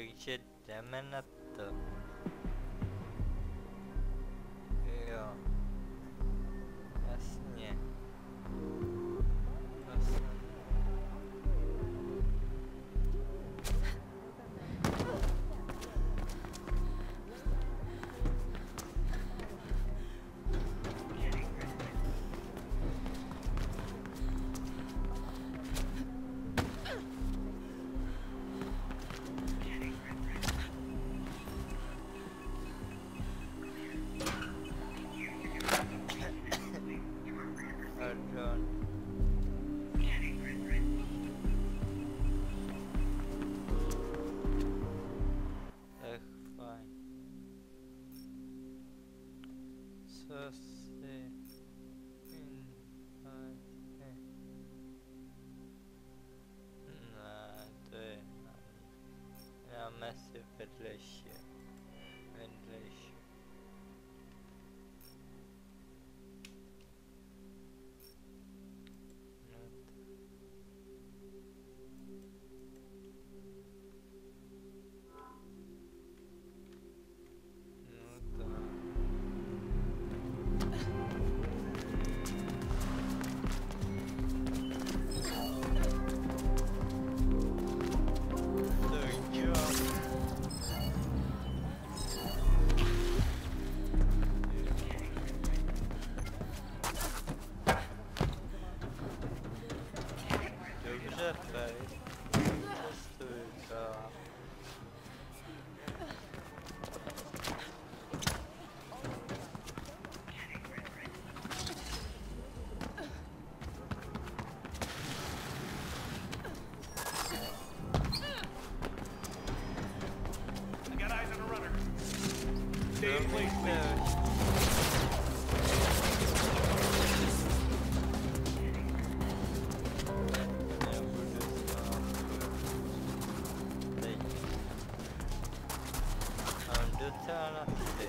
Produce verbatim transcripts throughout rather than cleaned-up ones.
Takže jdeme na to. Jo. Jasně. Jasně. Pardon. Tak fajn. Co si... Ne, to je... Dáme si vedlejší. Vedlejší. Dobře, fej. Cestuji celá. I got eyes on a runner. Stay in place, please. Docela na ty.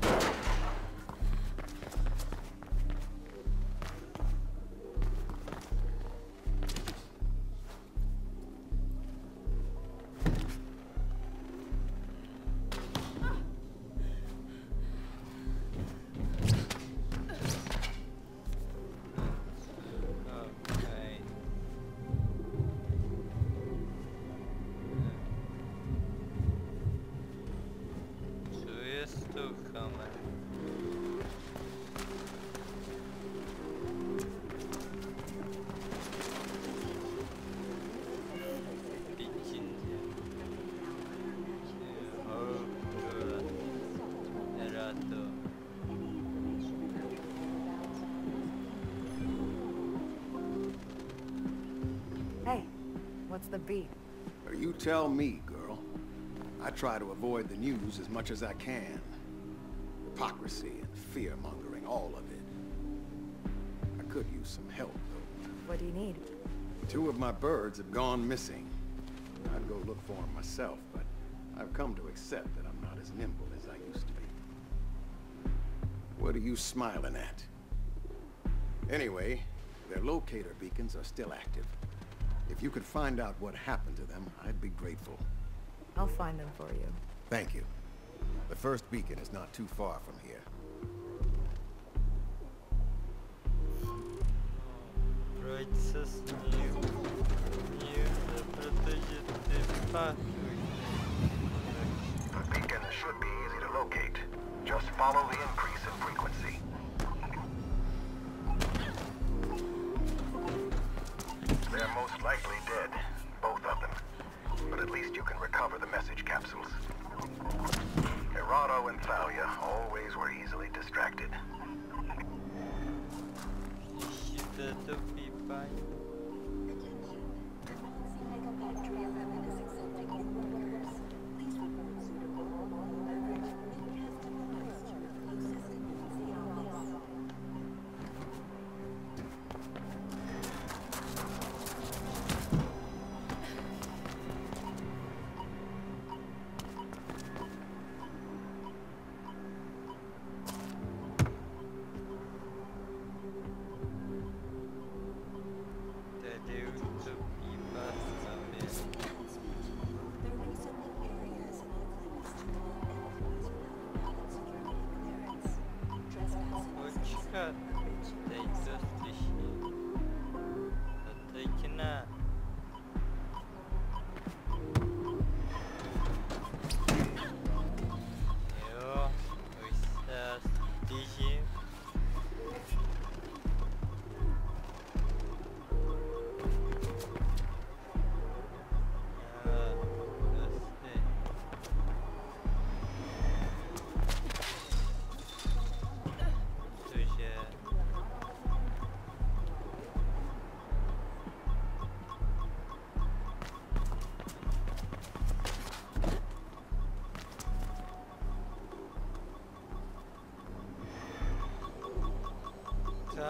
Hey, what's the beat? You tell me, girl. I try to avoid the news as much as I can. Hypocrisy and fear-mongering, all of it. I could use some help, though. What do you need? Two of my birds have gone missing. I'd go look for them myself, but I've come to accept that I'm not as nimble as I used to be. What are you smiling at? Anyway, their locator beacons are still active. If you could find out what happened to them, I'd be grateful. I'll find them for you. Thank you. The first beacon is not too far from here. Proč se smiju? Smiju se, protože ty patuj. The beacon should be easy to locate. Just follow the increase in frequency. They're most likely dead, both of them. But at least you can recover the message capsules. Errato and Thalia always were easily distracted. Ještě to pípají. Tady už to pípá sami.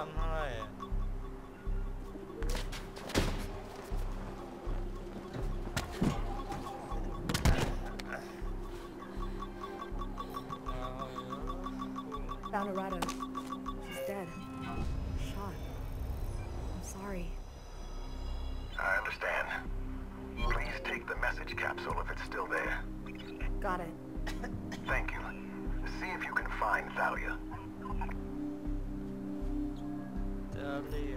tamhle je. Found Arado. She's dead. Shot. I'm sorry. I understand. Please take the message capsule if it's still there. Got it. Thank you. See if you can find Thalia. Thalia.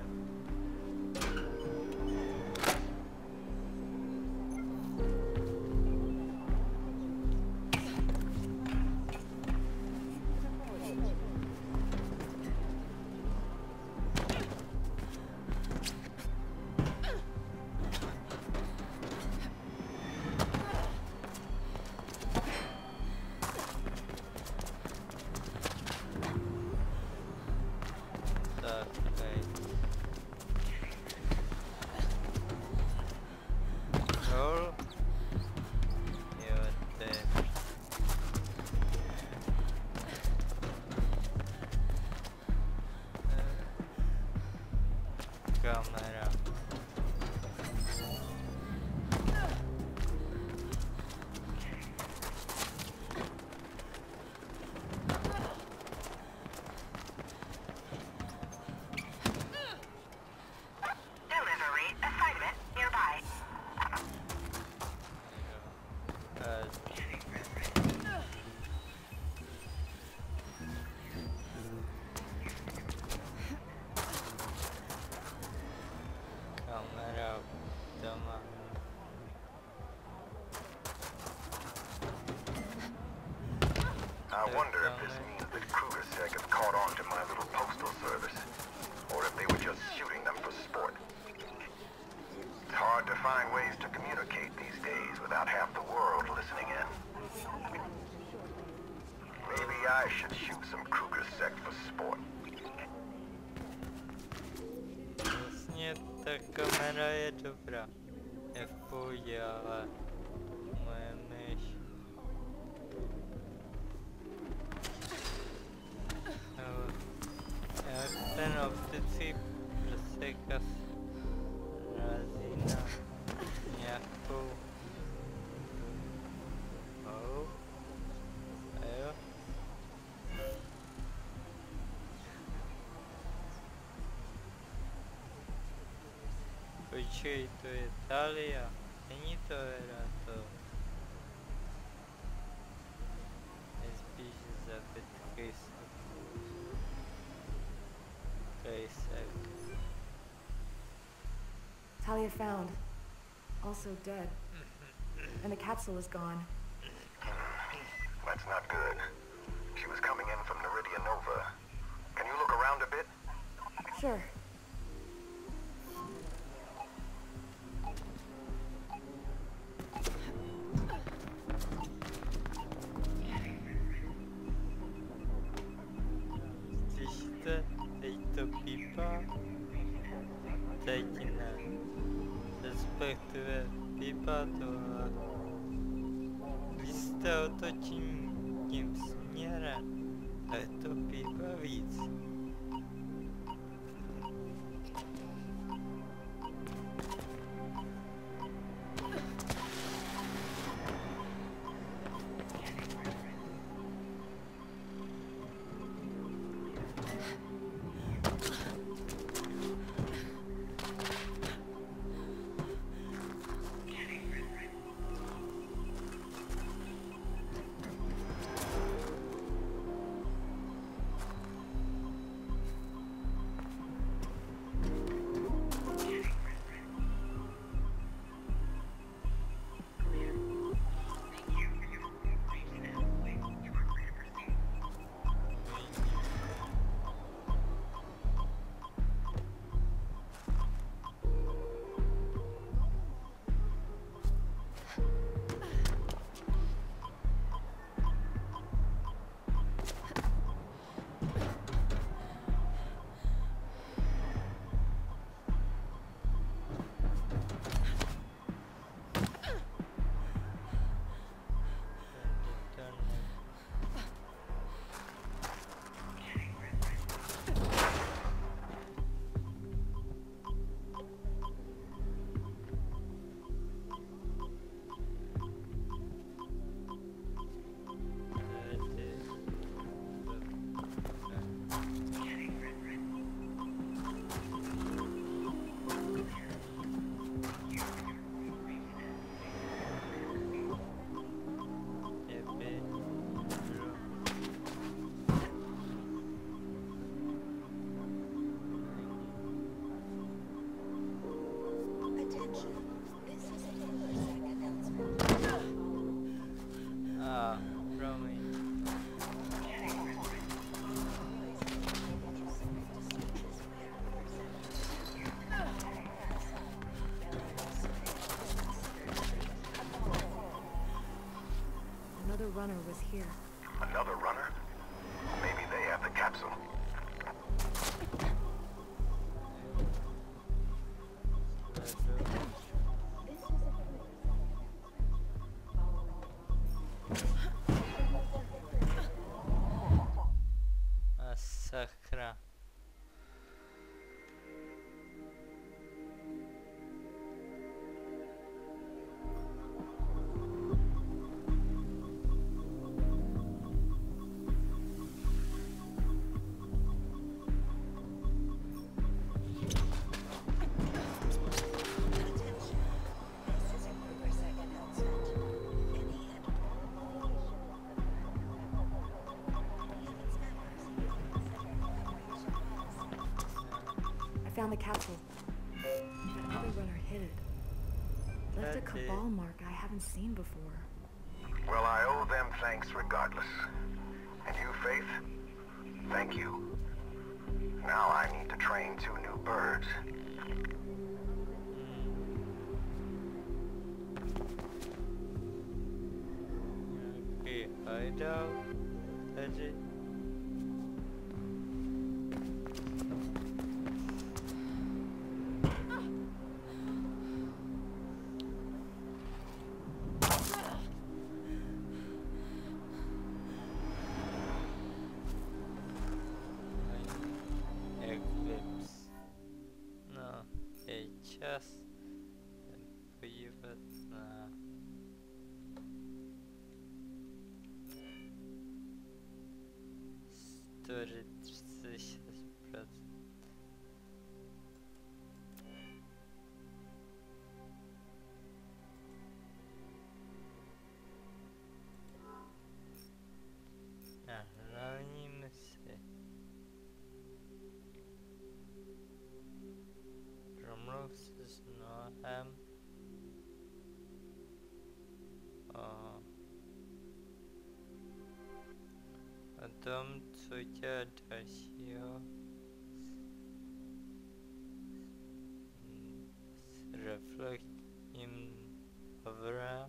Kamera. Delivery assignment nearby. Uh, Kamera doma. I wonder if this means that KrugerSec has caught on to my little postal service, or if they were just shooting them for sport. It's hard to find ways to communicate these days without half the world listening in. Maybe I should shoot some KrugerSec for sport. Vlastně ta kamera je dobrá. Je v pohodě, ale moje myš. No, jak ten optický prsekas razí na nějakou... Oh. A jo. Počkej, to je Thalia. Není to Erato. Nejspíš zabit Kejsek. Kejsek. Talia found. Also dead. And the capsule is gone. That's not good. She was coming in from Naridia Nova. Can you look around a bit? Sure. Slyšíte? Teď to pípá. Teď ne. Respektive pípá to, ale když se otočím tím směrem, tak to pípá víc. Another runner was here. Another runner? Maybe they have the capsule. Masakra. I found the capsule. That other runner hid it. Left a That's it. Cabal mark I haven't seen before. Well, I owe them thanks regardless. And you, Faith? Thank you. Now I need to train two new birds. Okay, hideout. That's it. Eclipse. No, H S. Pivot. Nah. Storage сейчас процент. Анонимности. Drumrolls is no ham. Uh, Adam Tsuya Dasio reflect in overall.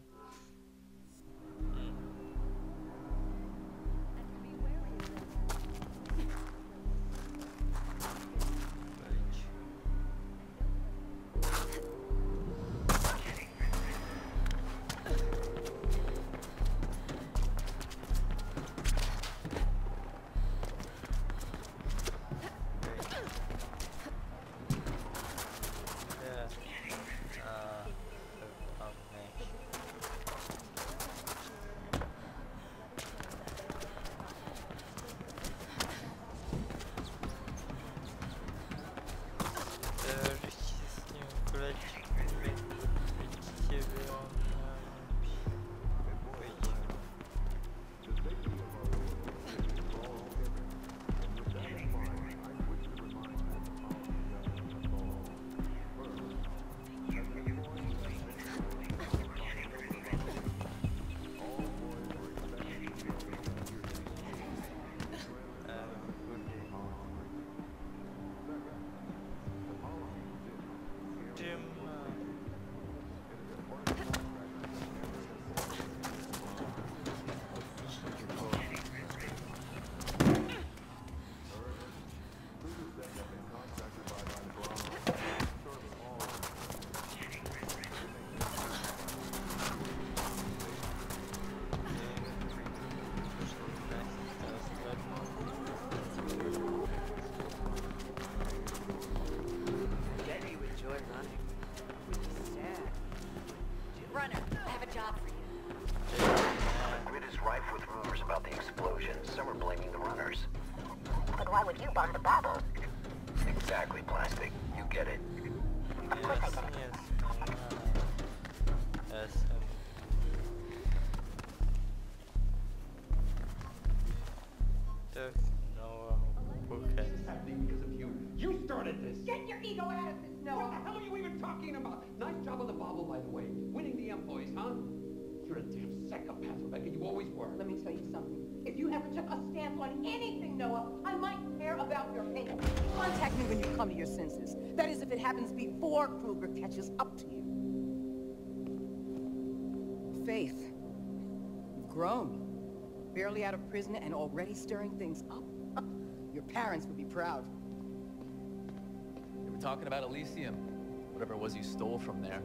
Runner, I have a job for you. The grid is rife with rumors about the explosion. Some are blaming the runners. But why would you bomb the bubble? Exactly, Plastic. You get it. Of course I Yes, get it. yes. Uh, yes, um, there's no okay. Happening because of you. You started this. Get your ego out of this, What Noah! the hell are you even talking about? Nice job on the bobble, by the way. Winning the employees, huh? You're a damn psychopath, Rebecca. You always were. Let me tell you something. If you ever took a stance on anything, Noah, I might care about your opinion. Contact me when you come to your senses. That is, if it happens before Kruger catches up to you. Faith, you've grown. Barely out of prison and already stirring things up. Your parents would be proud. They were talking about Elysium. Whatever it was you stole from there.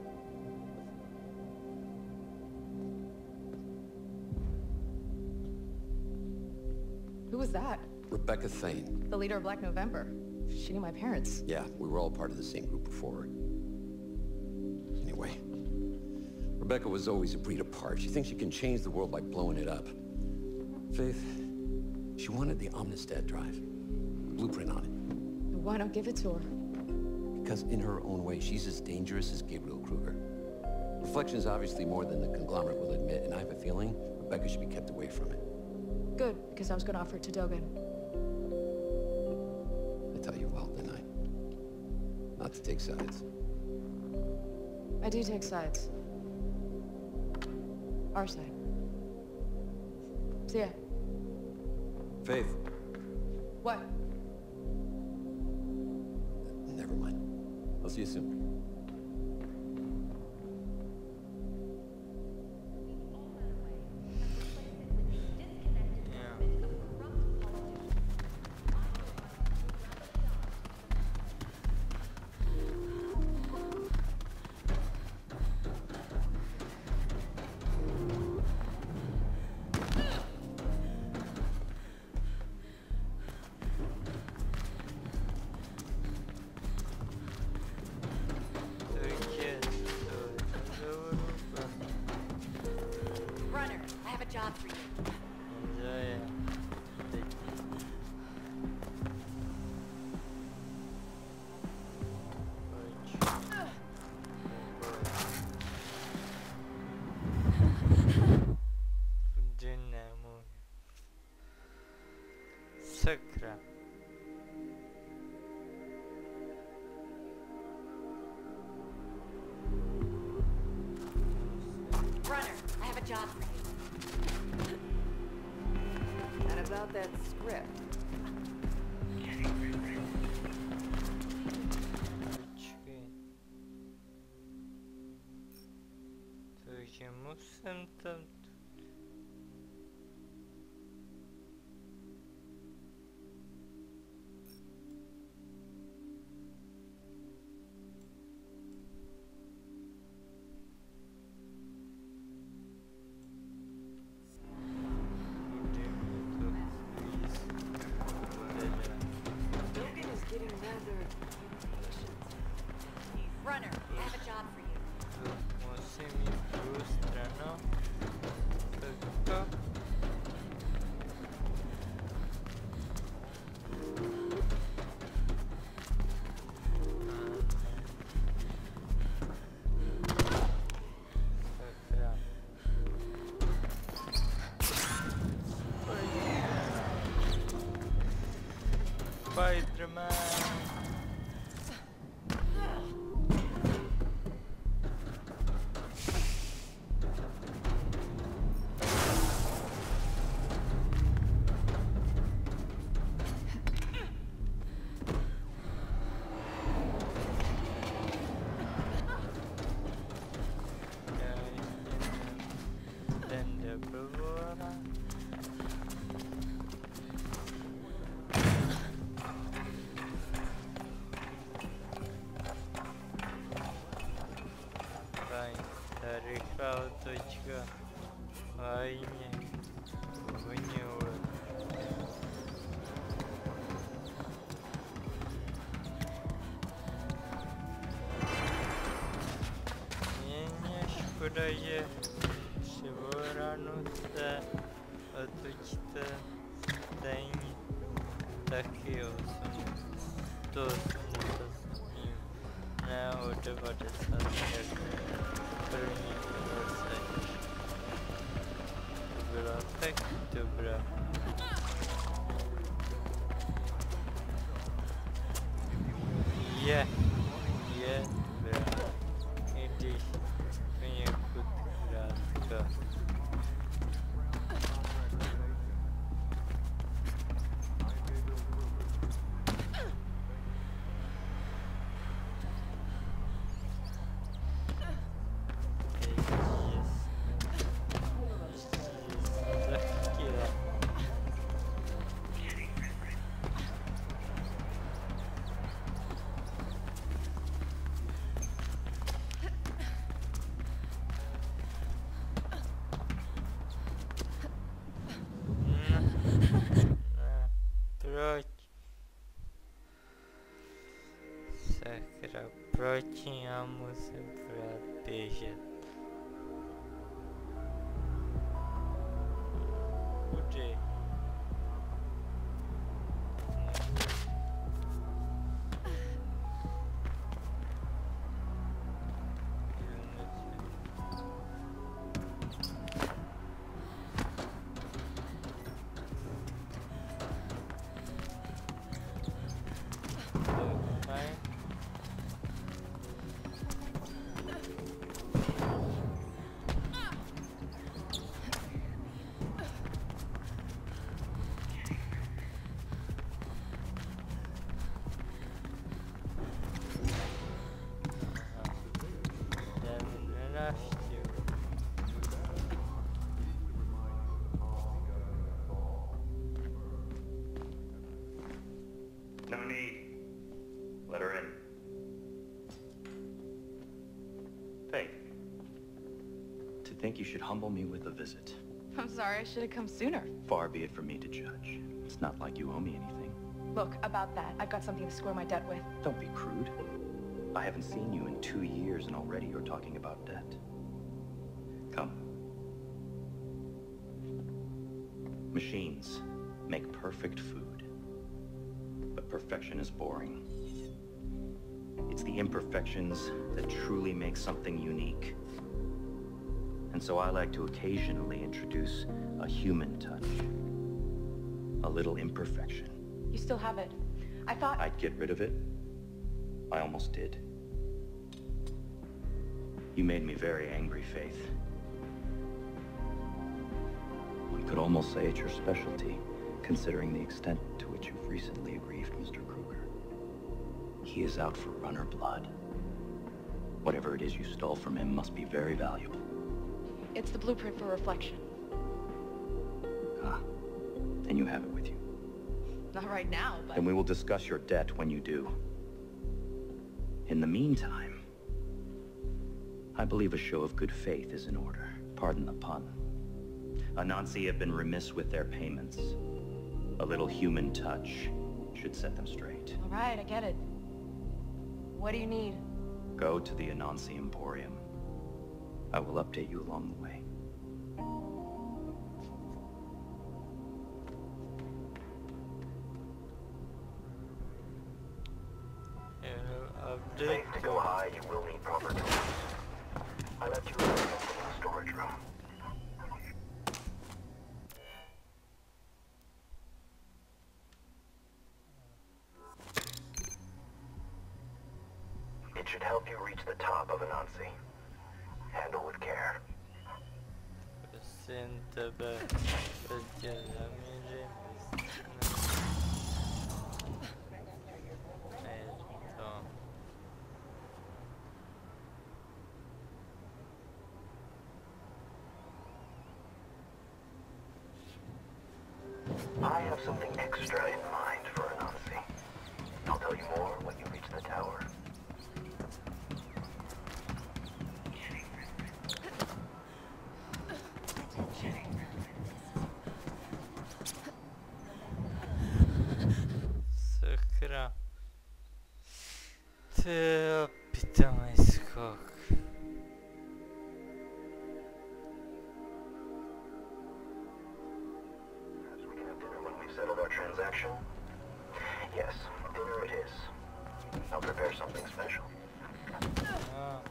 Who was that? Rebecca Thane. The leader of Black November. She knew my parents. Yeah, we were all part of the same group before. Anyway, Rebecca was always a breed apart. She thinks she can change the world by blowing it up. Faith, she wanted the Omnistat drive. The blueprint on it. Why not give it to her? Because in her own way, she's as dangerous as Gabriel Kruger. Reflection is obviously more than the conglomerate will admit, and I have a feeling Rebecca should be kept away from it. Good, because I was going to offer it to Dogen. I tell you well, didn't I? Not to take sides. I do take sides. Our side. See ya. Faith. What? Never mind. I'll see you soon. Job for you. Yeah. Dynamo. Sakra. Runner, I have a job for you. And about that script. Почему сам там? Runner, I have a job for you. Você me frustra, não? Tá. Spider-Man. Точка. Ай, не. Вынюр. Не-не, шкода je Šivoranuce otočte stejně. Taky jo, jsem to jsem s ním ne o devadesát jako první zase. To bylo tak dobré. Je, je dobré. I když poněkud krátká. proč? Sakra, proč já musím pořád běžet? Kudy? No need. Let her in. Faith. To think you should humble me with a visit. I'm sorry, I should have come sooner. Far be it from me to judge. It's not like you owe me anything. Look, about that, I've got something to square my debt with. Don't be crude. I haven't seen you in two years and already you're talking about debt. Come. Machines make perfect food. But perfection is boring. It's the imperfections that truly make something unique. And so I like to occasionally introduce a human touch. A little imperfection. You still have it. I thought... I'd get rid of it. I almost did. You made me very angry, Faith. One could almost say it's your specialty, considering the extent to which you've recently aggrieved Mister Kruger. He is out for runner blood. Whatever it is you stole from him must be very valuable. It's the blueprint for reflection. Ah, then you have it with you. Not right now, but... Then we will discuss your debt when you do. In the meantime, I believe a show of good faith is in order. Pardon the pun. Anansi have been remiss with their payments. A little human touch should set them straight. All right, I get it. What do you need? Go to the Anansi Emporium. I will update you along the way. Faith, to go high, you will need proper tools. I left you in the storage room. It should help you reach the top of Anansi. Handle with care. I have something extra in mind for Anansi. I'll tell you more when you reach the tower. Sakra. Ty pitomý skok. Settled our transaction? Yes, dinner it is. I'll prepare something special. Ah.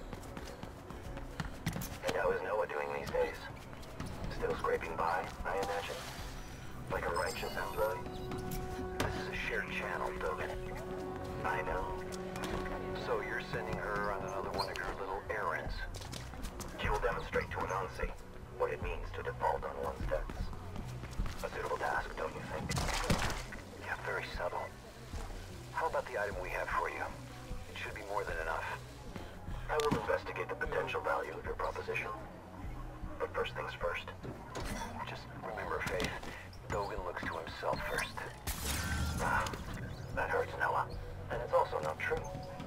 And how is Noah doing these days? Still scraping by, I imagine? Like a righteous employee? This is a shared channel, Dogan. I know. So you're sending her on another one of your little errands. She will demonstrate to Anansi what it means to default on one's debts. A suitable task, don't you think? Yeah, very subtle. How about the item we have for you? It should be more than enough. I will investigate the potential value of your proposition. But first things first. Just remember, Faith, Dogan looks to himself first. Ah, that hurts, Noah. And it's also not true.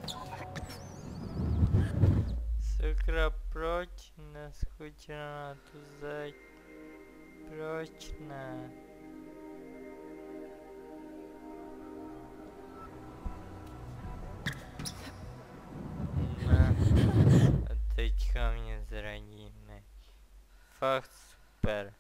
Sakra, proč neskočila na tu zeď? Proč ne? odradíme. Fakt super.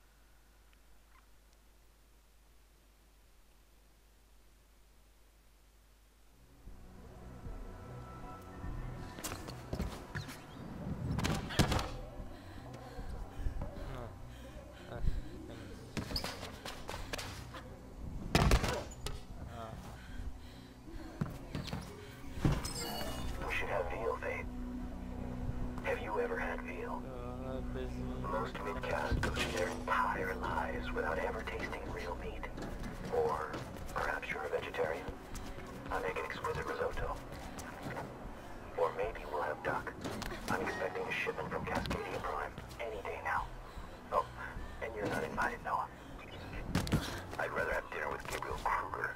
Most midcast go through their entire lives without ever tasting real meat. Or perhaps you're a vegetarian. I make an exquisite risotto. Or maybe we'll have duck. I'm expecting a shipment from Cascadia Prime any day now. Oh, and you're not invited, Noah. I'd rather have dinner with Gabriel Kruger.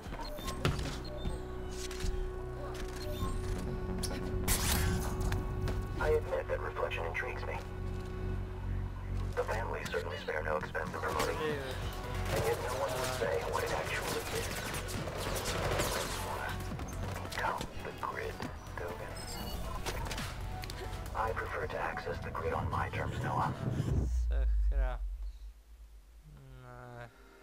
I admit that Reflection intrigues me. The family certainly spare no expense in promoting it, and yet no one would say what it actually is. Count the grid, Dugan. I prefer to access the grid on my terms, Noah. Sakra. No.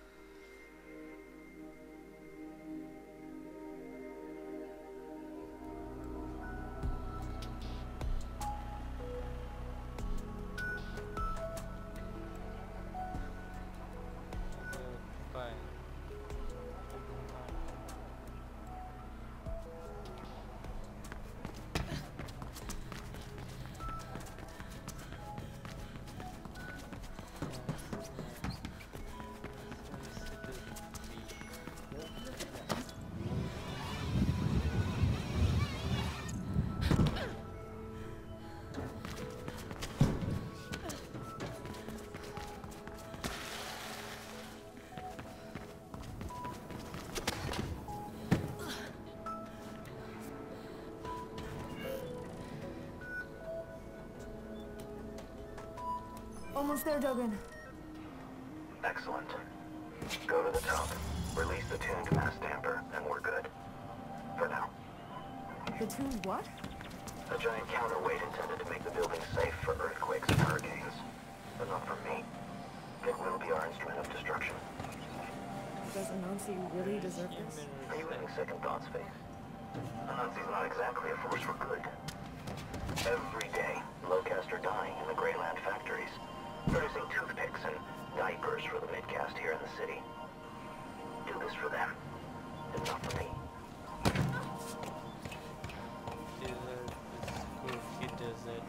Almost there, Dogen. Excellent. Go to the top, release the tuned mass damper, and we're good. For now. The tuned what? A giant counterweight intended to make the building safe for earthquakes and hurricanes. But not for me. It will be our instrument of destruction. Does Anansi really deserve this? Are you having second thoughts, Faith? Anansi's not exactly a force for good. Every day, Lowcast are dying in the Greyland factories, producing toothpicks and diapers for the midcast here in the city. Do this for them, and not for me. He does that.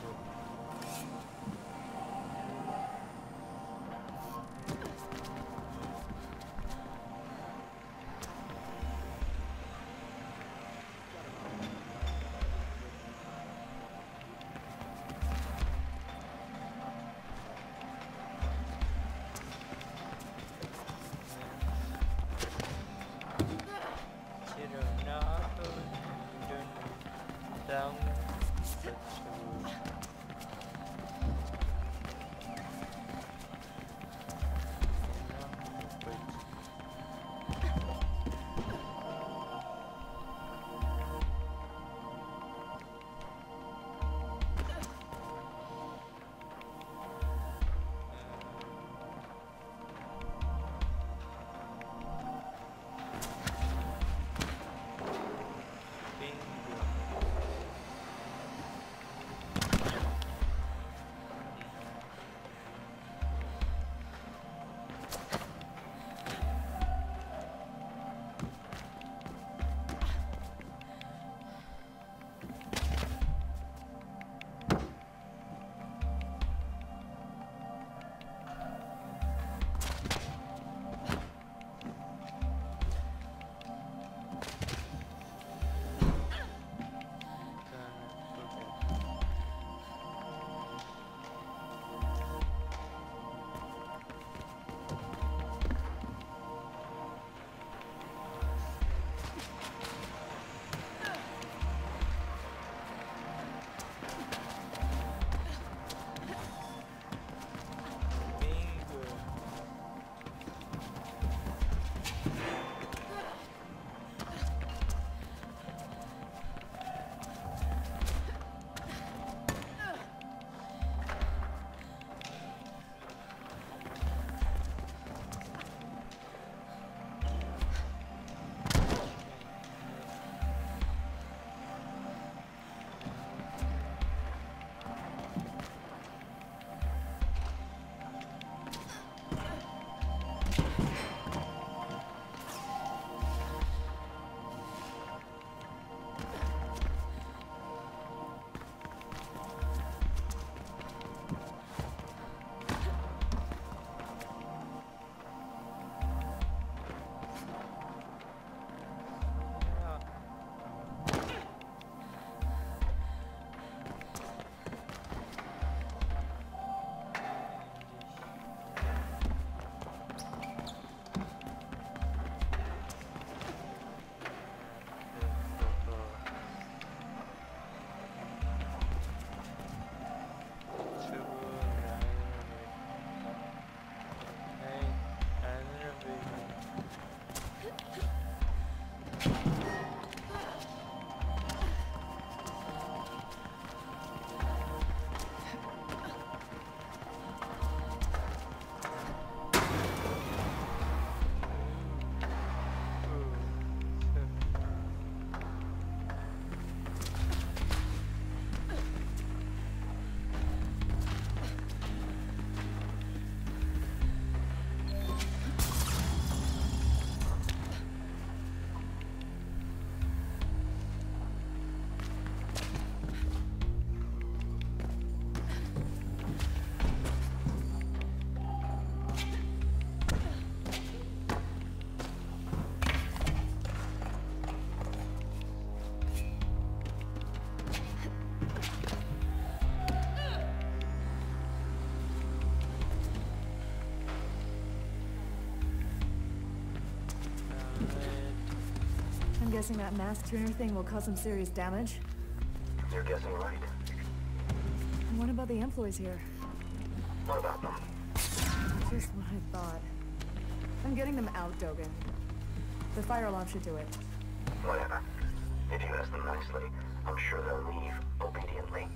guessing that mass tuner thing will cause some serious damage? You're guessing right. And what about the employees here? What about them? Just what I thought. I'm getting them out, Dogen. The fire alarm should do it. Whatever. If you ask them nicely, I'm sure they'll leave obediently.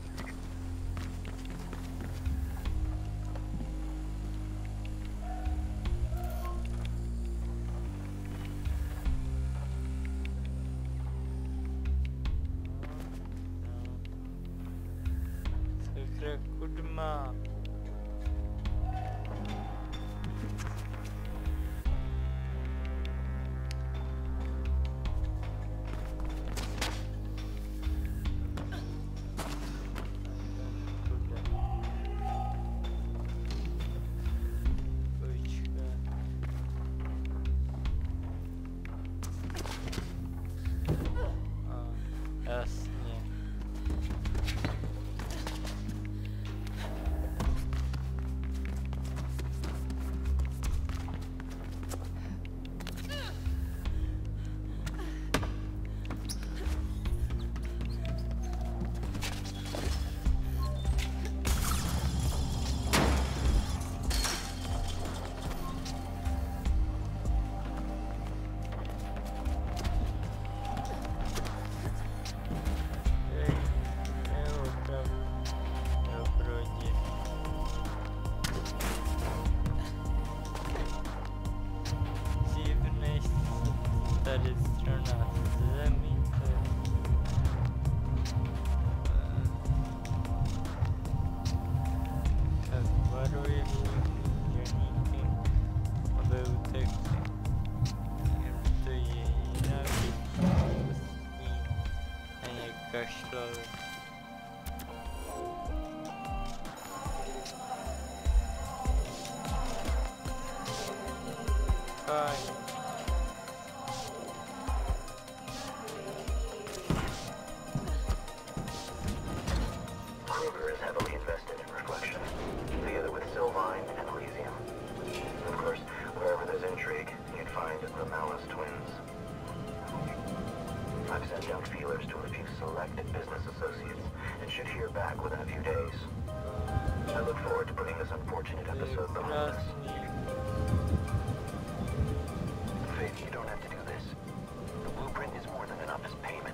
Kudma. Kruger is heavily invested in Reflection, together with Sylvine and Elysium. Of course, wherever there's intrigue, you'd find the Malice twins. I've sent out feelers to a few selected business associates and should hear back within a few days. I look forward to putting this unfortunate episode behind us. Faith, you don't have to do this. The blueprint is more than enough as payment.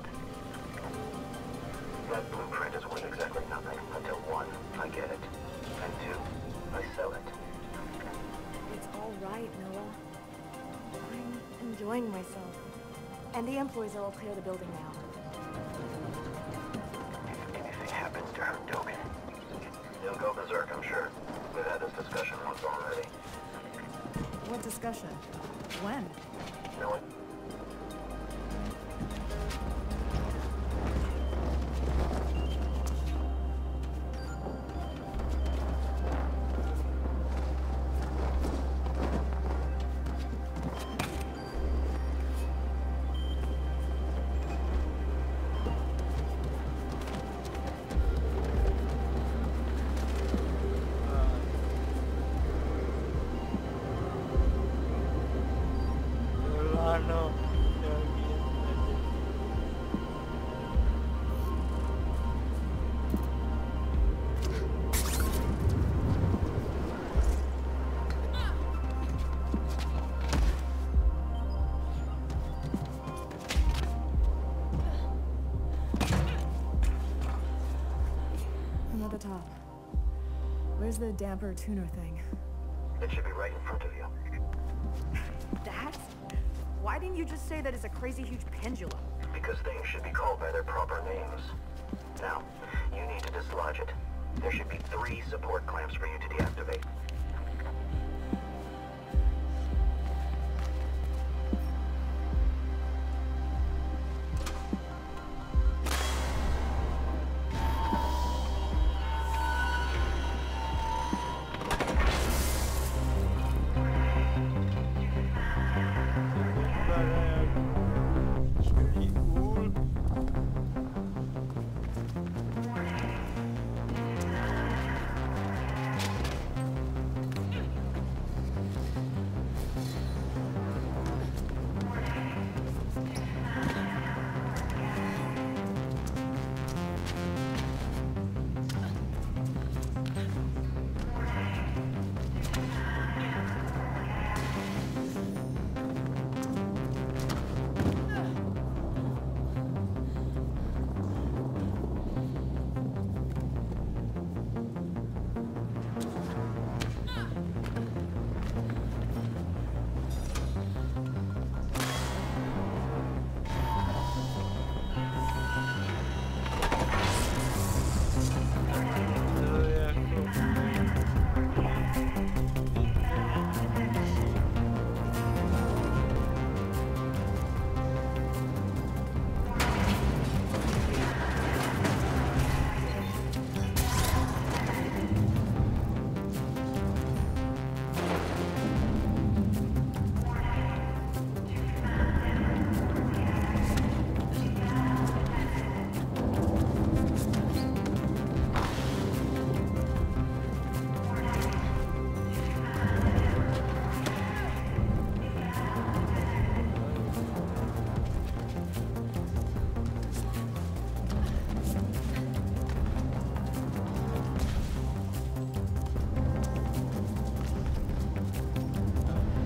That blueprint is worth exactly nothing until one, I get it, and two, I sell it. It's all right, Noah. I'm enjoying myself. And the employees are all clear of the building now. If anything happens to her, Dogen, you'll go berserk, I'm sure. We've had this discussion once already. What discussion? When? No one. Top. Where's the damper tuner thing? It should be right in front of you. That? Why didn't you just say that it's a crazy huge pendulum? Because things should be called by their proper names. Now, you need to dislodge it. There should be three support clamps for you to deactivate.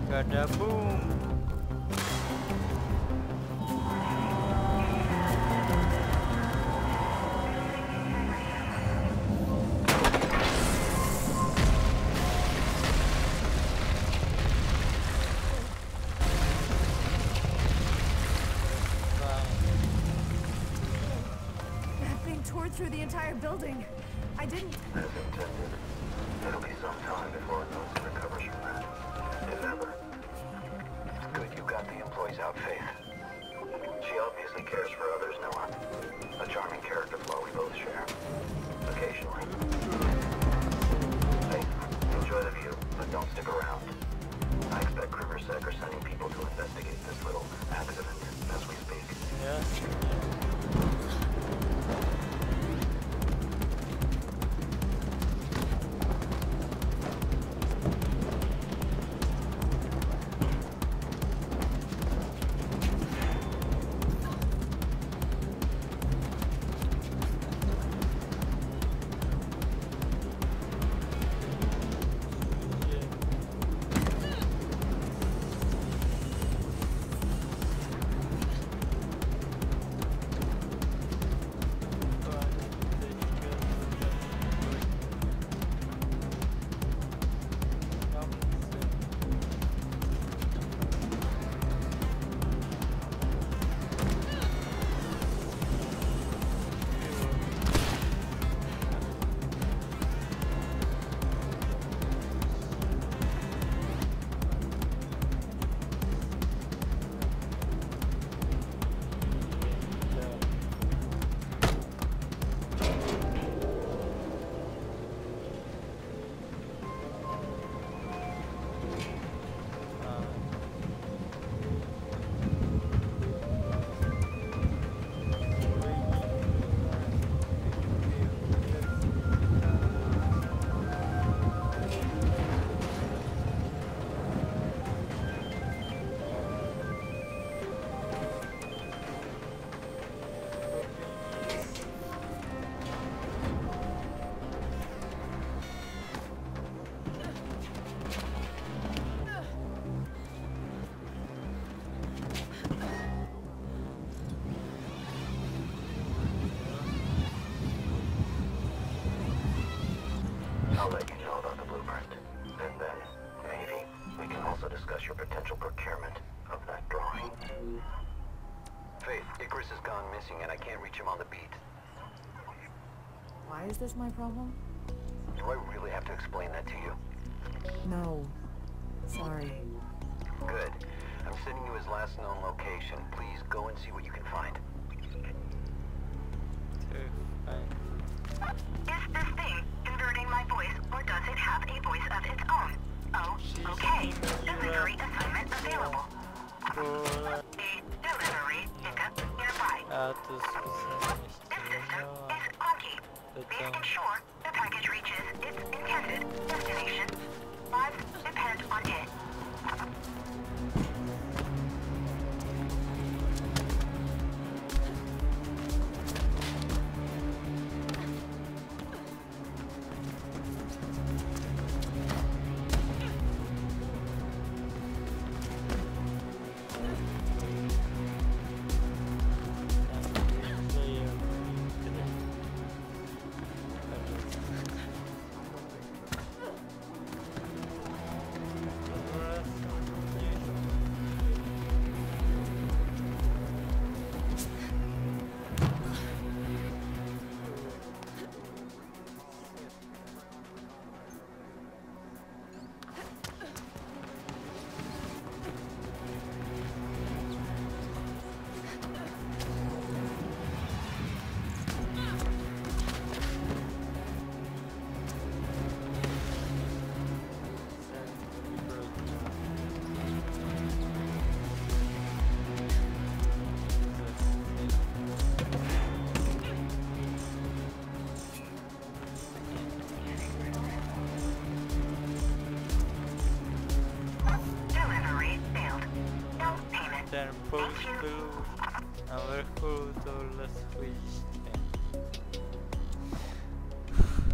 Kada boom. That thing tore through the entire building. I didn't... As intended. It'll be some time before it knows to recover from that. If ever. It's good you got the employees out, Faith. She obviously cares for others, Noah. A charming character flaw we both share. Occasionally. Hey, enjoy the view, but don't stick around. I expect Krugersec are sending people to investigate this little accident as we speak. Yeah. I'll let you know about the blueprint. And then, maybe, we can also discuss your potential procurement of that drawing. Faith, Icarus has gone missing and I can't reach him on the beat. Why is this my problem? Do I really have to explain that to you? No. Sorry. Good. I'm sending you his last known location. Please go and see what you can find. Is this thing inverting my voice, or does it have a voice of its own? Oh, okay. Delivery assignment available. The delivery pickup nearby. This system is on key. Please ensure the package reaches its intended destination. Lives depend on it. Ten postul na vrchu tohle schodiště.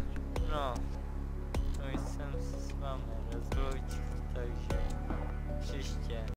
No, už jsem se s vámi rozloučil, takže příště.